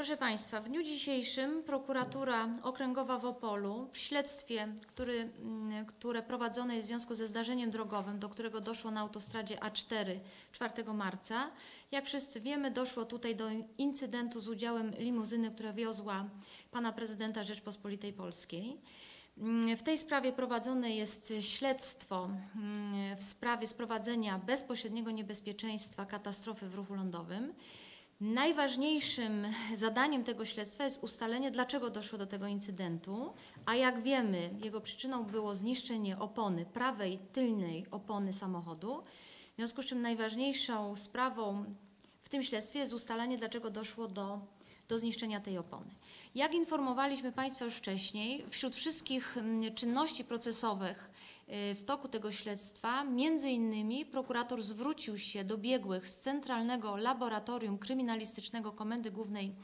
Proszę Państwa, w dniu dzisiejszym prokuratura okręgowa w Opolu w śledztwie, które prowadzone jest w związku ze zdarzeniem drogowym, do którego doszło na autostradzie A4 4 marca, jak wszyscy wiemy, doszło tutaj do incydentu z udziałem limuzyny, która wiozła pana prezydenta Rzeczpospolitej Polskiej. W tej sprawie prowadzone jest śledztwo w sprawie sprowadzenia bezpośredniego niebezpieczeństwa katastrofy w ruchu lądowym. Najważniejszym zadaniem tego śledztwa jest ustalenie, dlaczego doszło do tego incydentu, a jak wiemy, jego przyczyną było zniszczenie opony, prawej tylnej opony samochodu. W związku z czym najważniejszą sprawą w tym śledztwie jest ustalenie, dlaczego doszło do zniszczenia tej opony. Jak informowaliśmy Państwa już wcześniej, wśród wszystkich czynności procesowych w toku tego śledztwa, między innymi prokurator zwrócił się do biegłych z Centralnego Laboratorium Kryminalistycznego Komendy Głównej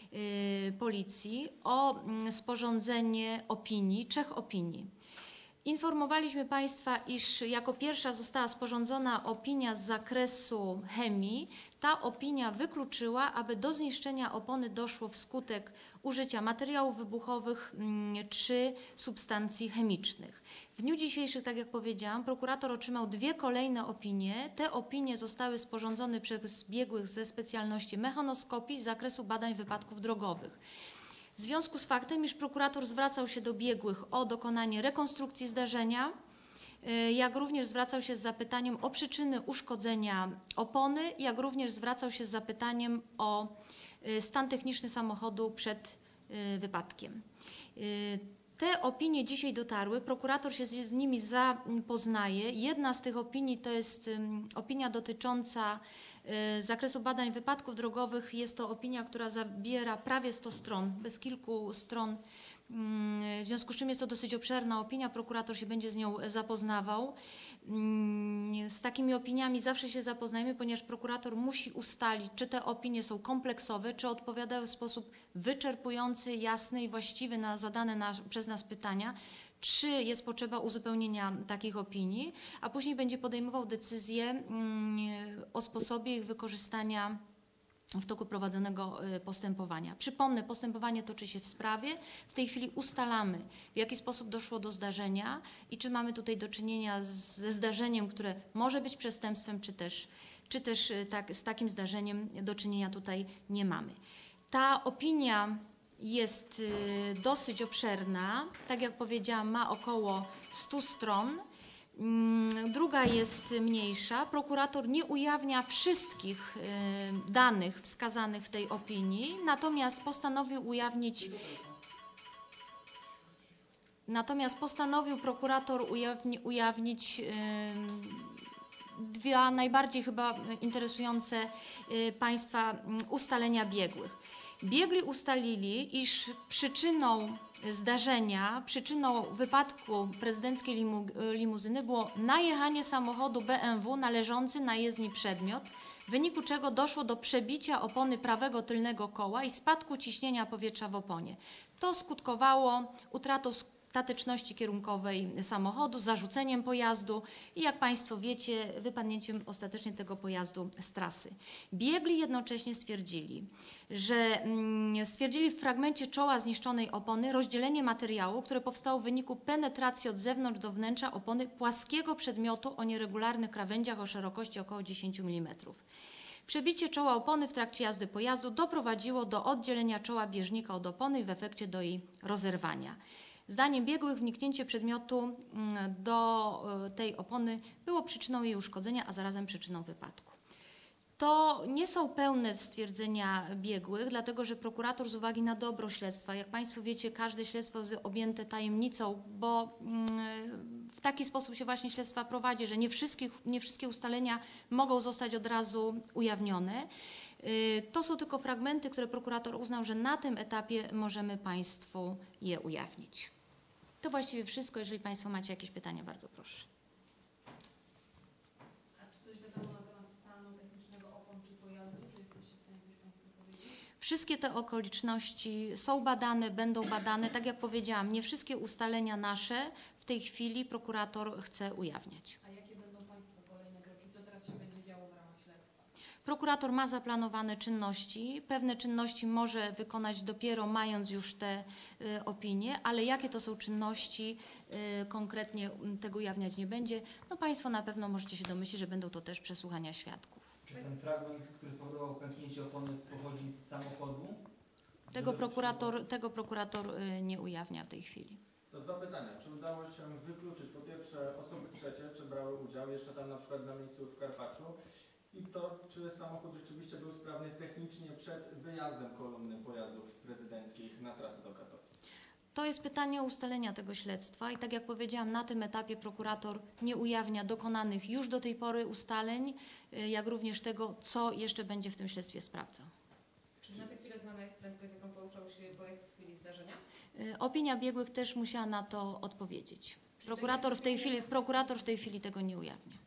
Policji o sporządzenie opinii, 3 opinii. Informowaliśmy Państwa, iż jako pierwsza została sporządzona opinia z zakresu chemii. Ta opinia wykluczyła, aby do zniszczenia opony doszło wskutek użycia materiałów wybuchowych czy substancji chemicznych. W dniu dzisiejszym, tak jak powiedziałam, prokurator otrzymał 2 kolejne opinie. Te opinie zostały sporządzone przez biegłych ze specjalności mechanoskopii z zakresu badań wypadków drogowych. W związku z faktem, iż prokurator zwracał się do biegłych o dokonanie rekonstrukcji zdarzenia, jak również zwracał się z zapytaniem o przyczyny uszkodzenia opony, jak również zwracał się z zapytaniem o stan techniczny samochodu przed wypadkiem. Te opinie dzisiaj dotarły, prokurator się z nimi zapoznaje. Jedna z tych opinii to jest opinia dotycząca zakresu badań wypadków drogowych. Jest to opinia, która zabiera prawie 100 stron, bez kilku stron. W związku z czym jest to dosyć obszerna opinia, prokurator się będzie z nią zapoznawał. Z takimi opiniami zawsze się zapoznajemy, ponieważ prokurator musi ustalić, czy te opinie są kompleksowe, czy odpowiadają w sposób wyczerpujący, jasny i właściwy na zadane przez nas pytania, czy jest potrzeba uzupełnienia takich opinii, a później będzie podejmował decyzję o sposobie ich wykorzystania w toku prowadzonego postępowania. Przypomnę, postępowanie toczy się w sprawie. W tej chwili ustalamy, w jaki sposób doszło do zdarzenia i czy mamy tutaj do czynienia ze zdarzeniem, które może być przestępstwem, czy też z takim zdarzeniem do czynienia tutaj nie mamy. Ta opinia jest dosyć obszerna. Tak jak powiedziałam, ma około 100 stron. Druga jest mniejsza. Prokurator nie ujawnia wszystkich danych wskazanych w tej opinii, natomiast postanowił prokurator ujawnić 2 najbardziej chyba interesujące Państwa ustalenia biegłych. Biegli ustalili, iż przyczyną zdarzenia, przyczyną wypadku prezydenckiej limuzyny było najechanie samochodu BMW należący na jezdni przedmiot, w wyniku czego doszło do przebicia opony prawego tylnego koła i spadku ciśnienia powietrza w oponie. To skutkowało utratą statyczności kierunkowej samochodu, zarzuceniem pojazdu i jak Państwo wiecie, wypadnięciem ostatecznie tego pojazdu z trasy. Biegli jednocześnie stwierdzili w fragmencie czoła zniszczonej opony rozdzielenie materiału, które powstało w wyniku penetracji od zewnątrz do wnętrza opony płaskiego przedmiotu o nieregularnych krawędziach o szerokości około 10 mm. Przebicie czoła opony w trakcie jazdy pojazdu doprowadziło do oddzielenia czoła bieżnika od opony i w efekcie do jej rozerwania. Zdaniem biegłych wniknięcie przedmiotu do tej opony było przyczyną jej uszkodzenia, a zarazem przyczyną wypadku. To nie są pełne stwierdzenia biegłych, dlatego że prokurator z uwagi na dobro śledztwa, jak Państwo wiecie, każde śledztwo jest objęte tajemnicą, bo w taki sposób się właśnie śledztwa prowadzi, że nie wszystkie ustalenia mogą zostać od razu ujawnione. To są tylko fragmenty, które prokurator uznał, że na tym etapie możemy Państwu je ujawnić. To właściwie wszystko. Jeżeli Państwo macie jakieś pytania, bardzo proszę. A czy coś wiadomo na temat stanu technicznego opon czy pojazdu? Czy jesteście w stanie coś Państwo powiedzieć? Wszystkie te okoliczności są badane, będą badane. Tak jak powiedziałam, nie wszystkie ustalenia nasze w tej chwili prokurator chce ujawniać. A jakie będą Państwa kolejne kroki? Co teraz się będzie działo w ramach śledztwa? Prokurator ma zaplanowane czynności, pewne czynności może wykonać dopiero mając już te opinie, ale jakie to są czynności, konkretnie tego ujawniać nie będzie. No Państwo na pewno możecie się domyślić, że będą to też przesłuchania świadków. Czy ten fragment, który spowodował pęknięcie opony, pochodzi z samochodu? Tego prokurator nie ujawnia w tej chwili. To dwa pytania. Czy udało się wykluczyć po pierwsze osoby trzecie, czy brały udział jeszcze tam na przykład na miejscu w Karpaczu i to, czy samochód rzeczywiście był sprawny technicznie przed wyjazdem kolumny pojazdów prezydenckich na trasę do Katowic? To jest pytanie o ustalenia tego śledztwa i tak jak powiedziałam, na tym etapie prokurator nie ujawnia dokonanych już do tej pory ustaleń, jak również tego, co jeszcze będzie w tym śledztwie sprawdzał. Czy na tę chwilę znana jest prędkość, z jaką poruszał się pojazd w chwili zdarzenia? Opinia biegłych też musiała na to odpowiedzieć. Czy to Prokurator jest w tej chwili tego nie ujawnia.